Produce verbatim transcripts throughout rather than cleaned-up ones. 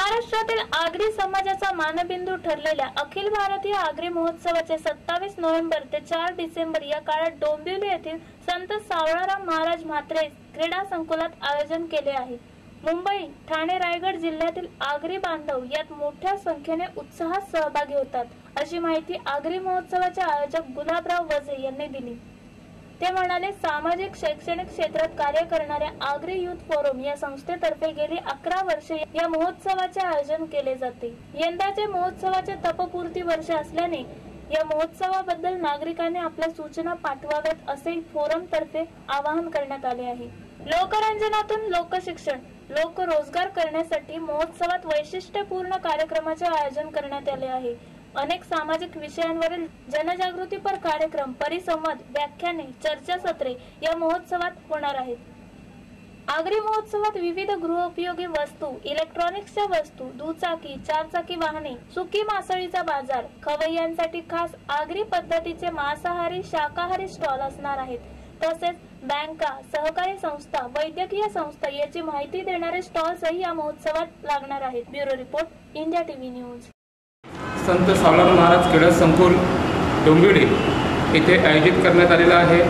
महाराष्ट्रातील आगरी समाजाचा मानबिंदू ठरलेल्या अखिल भारतीय आगरी महोत्सवाचे सत्तावीस नोव्हेंबर ते चार डिसेंबर या काळात डोंबिवली येथील संत सावळाराम महाराज म्हात्रे क्रीडा संकुलात आयोजन केले आहे। मुंबई, ठाणे, रायगड जिल्ह्यातील आगरी बांधव यात मोठ्या संख्येने उत्साहात सहभागी होतात, अशी माहिती आगरी महोत्सवाचे आयोजक गुलाबराव वजे यांनी दिली। ते म्हणाले, सामाजिक शैक्षणिक क्षेत्रात कार्य करणाऱ्या आगरी युथ फोरम या संस्थेतर्फे गेली अकरा वर्षे या महोत्सवाचे आयोजन केले जाते। यंदाचे महोत्सवाचे तपपूर्ती वर्ष असल्याने या महोत्सवाबद्दल नागरिकांनी आपल्या सूचना पाठवाव्यात असे फोरम तर्फे आवाहन करण्यात आले आहे। लोकरंजनातून लोकशिक्षण, लोकरोजगार करण्यासाठी महोत्सवात वैशिष्ट्यपूर्ण कार्यक्रमाचे आयोजन करण्यात आले आहे। अनेक सामाजिक विषयांवरील जनजागृतीपर कार्यक्रम, परिसंवाद, व्याख्याने, चर्चासत्रे या महोत्सवात होणार आहेत। आगरी महोत्सवात विविध गृहोपयोगी वस्तू, इलेक्ट्रॉनिक्सच्या वस्तू, दुचाकी, चारचाकी वाहने, सुकी मासळीचा बाजार, खवय्यांसाठी खास आगरी पद्धतीचे मांसाहारी, शाकाहारी स्टॉल असणार आहेत। तसेच बँका, सहकारी संस्था, वैद्यकीय संस्था याची माहिती देणारे स्टॉल्सही या महोत्सवात लागणार आहेत। Bureau report, India TV news. Sant Savalaram Maharaj क्रीडा संकुल डोंबिवली येथे आयोजित करण्यात आलेला आहे।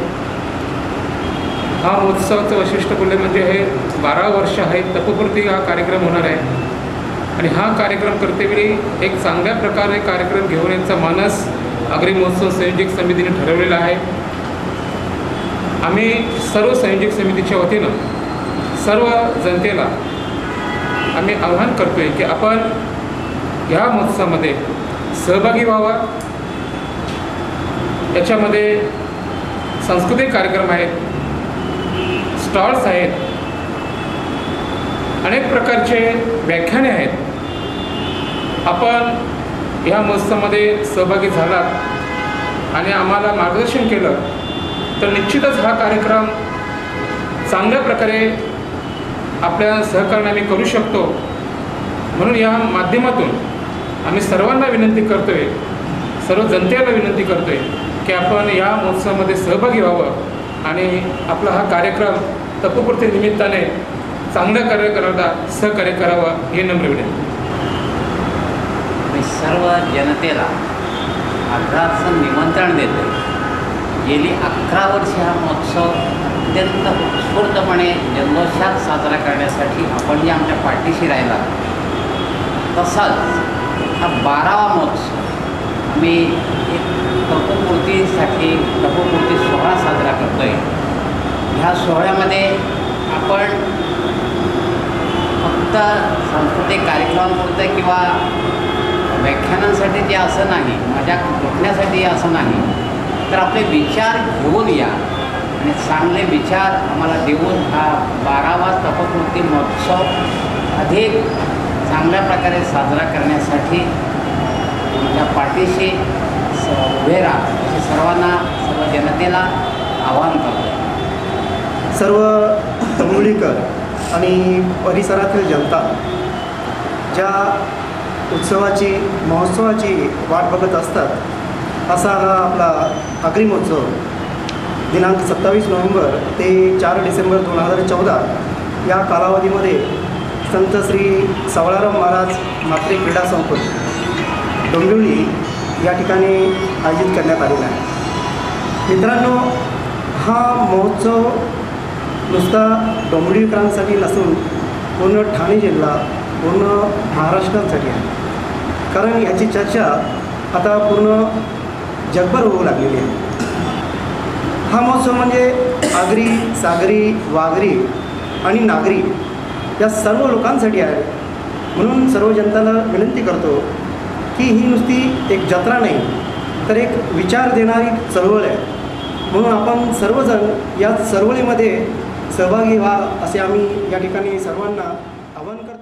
हा महोत्सवाचं वैशिष्ट्य म्हणजे हे बारा वर्ष आहे तपपूर्ती हा कार्यक्रम होणार आहे आणि हा कार्यक्रम करतेवेळी एक चांगल्या प्रकारे कार्यक्रम घेऊन यांचा मानस आगरी महोत्सव संयोजक समितीने ठरवलेला आहे। आम्ही सर्व संयोजक समितीच्या वतीनं सर्व जनतेला आम्ही आवाहन करतोय की आपण या महोत्सवामध्ये सहभागी व्हावा। याच्यामध्ये सांस्कृतिक कार्यक्रम आहेत, स्टॉल्स आहेत, अनेक प्रकारचे व्याख्याने आहेत। आपण या महोत्सवामध्ये सहभागी झालात आणि आम्हाला मार्गदर्शन केलं तर निश्चितच हा कार्यक्रम चांगल्या प्रकारे आपल्या सहकार्याने आम्ही करू शकतो। म्हणून या माध्यमातून आम्ही सर्वांना विनंती करतोय, सर्व जनतेला विनंती करतोय की आपण या महोत्सवामध्ये सहभागी व्हावं आणि आपला हा कार्यक्रम तपपूर्ती निमित्ताने चांगलं कार्य करायला सहकार्य करावं हे नम्र विनंती। मी सर्व जनतेला आग्रहाचं निमंत्रण देतो। गेली अकरा वर्षे हा महोत्सव अत्यंत उत्स्फूर्तपणे जल्लोषात साजरा करण्यासाठी आपण जे आमच्या पाठीशी राहिला, तसाच हा बारावा महोत्सव आम्ही एक तपपूर्तीसाठी तपपूर्ती सोहळा साजरा करतो आहे। ह्या सोहळ्यामध्ये आपण फक्त सांस्कृतिक कार्यक्रमापुरतं किंवा व्याख्यानांसाठी जे असं नाही, मजा रोखण्यासाठी असं नाही, तर आपले विचार घेऊन या आणि चांगले विचार आम्हाला देऊन हा बारावा तपपूर्ती महोत्सव अधिक चांगल्या प्रकारे साजरा करण्यासाठी तुमच्या पाठीशी उभे राहा असे सर्वांना, सर्व जनतेला आवाहन करतो। सर्व डोंबिवलीकर आणि परिसरातील जनता ज्या उत्सवाची, महोत्सवाची वाट बघत असतात, असा हा आपला आगरी महोत्सव दिनांक सत्तावीस नोव्हेंबर ते चार डिसेंबर दोन हजार चौदा या कालावधीमध्ये संत श्री सावळाराम महाराज म्हात्रे क्रीडा संकुल डोंबिवली या ठिकाणी आयोजित करण्यात आलेला आहे। मित्रांनो, हा महोत्सव नुसता डोंबिवलीकरांसाठी नसून पूर्ण ठाणे जिल्हा, पूर्ण महाराष्ट्रासाठी आहे, कारण याची चर्चा आता पूर्ण जगभर होऊ लागलेली आहे। हा महोत्सव म्हणजे आगरी, सागरी, वाघरी आणि नागरी या सर्व लोकांसाठी आहे। म्हणून सर्व जनताला विनंती करतो की ही नुसती एक जत्रा नाही, तर एक विचार देणारी चळवळ आहे। म्हणून आपण सर्वजण या चळवळीमध्ये सहभागी व्हा असे आम्ही या ठिकाणी सर्वांना आवाहन करतो।